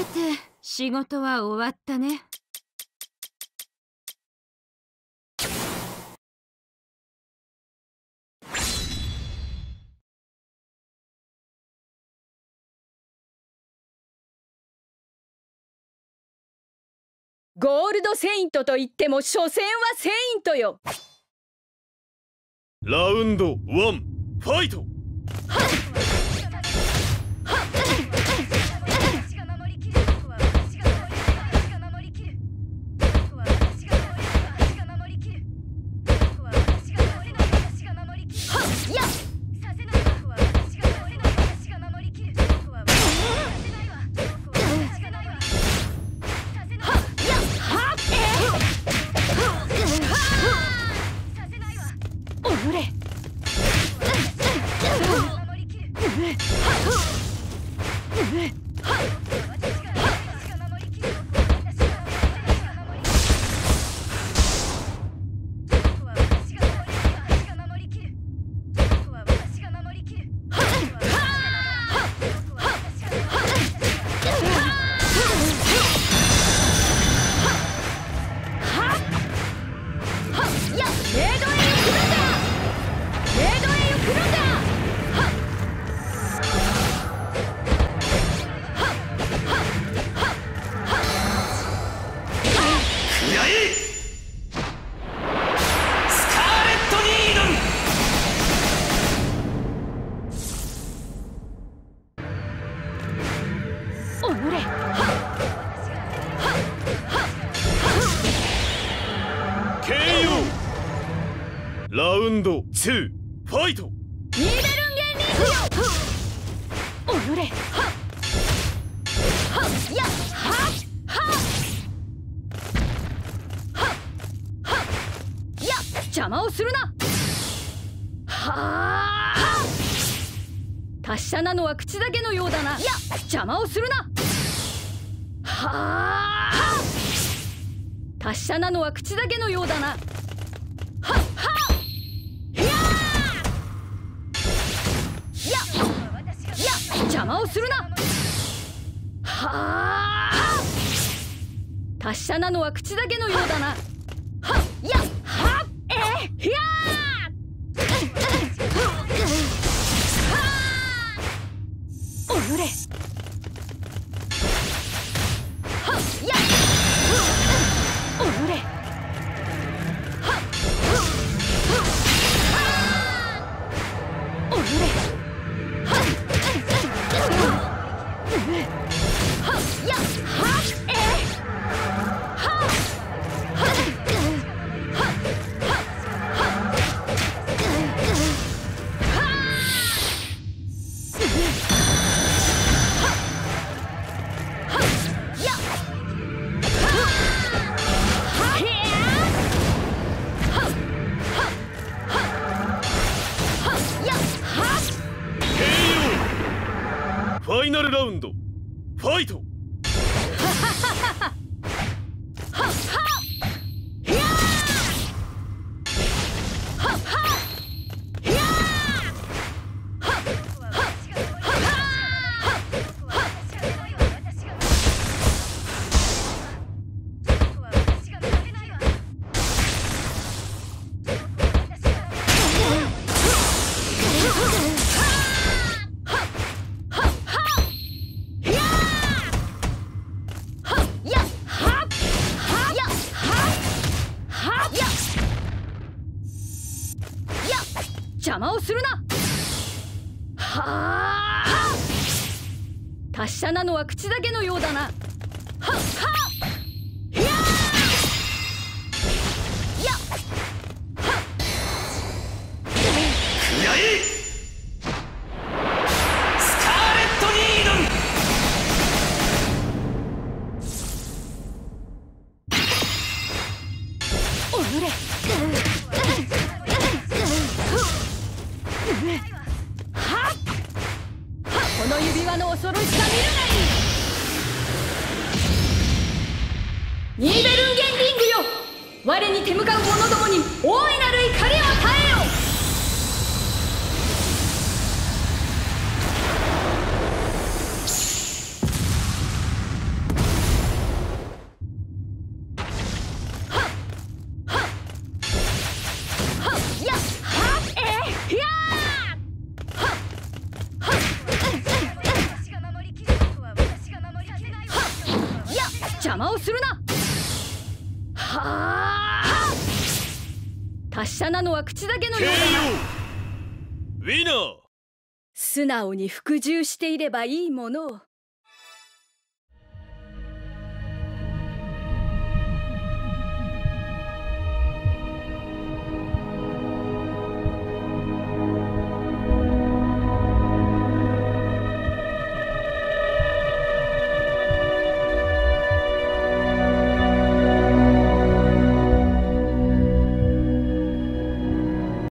て仕事は終わったね。 ゴールドセイントといっても所詮はセイントよ。 ラウンド1ファイト。ラウンド2ファイト。 ニーベルンゲンリングよ。おのれ。はっはっやっはっはっはっはっやっ邪魔をするな。はあ達者なのは口だけのようだな。やっ邪魔をするな。はあ達者なのは口だけのようだな。はっはっ邪魔をするな。はあ達者なのは口だけのようだな。はっやっはっひゃーおのれ。はっやっおのれ。はっおのれ。 ファイナルラウンドファイト。 邪魔をするな。はあ達者なのは口だけのようだな。はっはっひゃーやっはっくらえスカーレット・ニードン。 おのれ。はっこの指輪の恐ろしさ見るがいい。ニーベルンゲンリングよ。我に手向かう者どもに大いなる怒りを与えよ。 邪魔をするな。はあ、達者なのは口だけのようだな。 ウィナー。 素直に服従していればいいものを。